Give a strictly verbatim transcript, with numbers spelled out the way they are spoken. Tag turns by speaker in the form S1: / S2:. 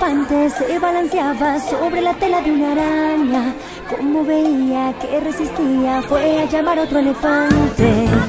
S1: elefante se balanceaba sobre la tela de una araña. Como veía que resistía, fue a llamar a otro elefante.